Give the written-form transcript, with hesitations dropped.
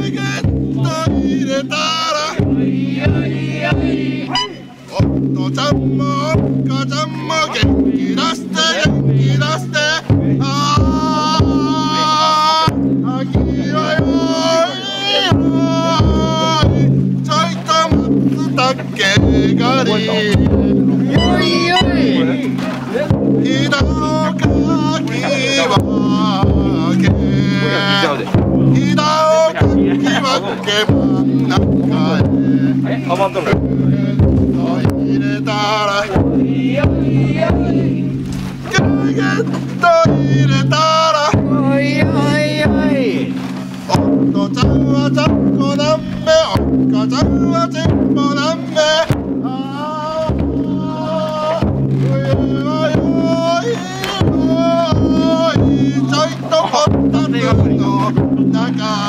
ゲット入れたらおっとちゃんもおっかちゃんも元気出して元気出してああ秋はよいちょいと松茸狩りひどかき分けひどかき分け真ん中へ入れたらゲット入れたらおっとちゃんはちゃんこなんめおっかちゃんはちんこなんめああ冬はよいちょいとホッタテの中